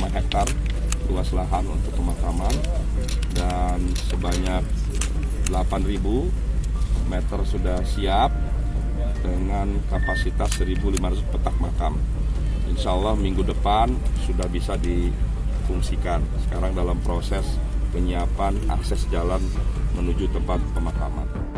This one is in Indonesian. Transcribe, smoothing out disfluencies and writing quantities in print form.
hektar luas lahan untuk pemakaman, dan sebanyak 8.000 meter sudah siap dengan kapasitas 1.500 petak makam. Insya Allah minggu depan sudah bisa difungsikan. Sekarang dalam proses penyiapan akses jalan menuju tempat pemakaman.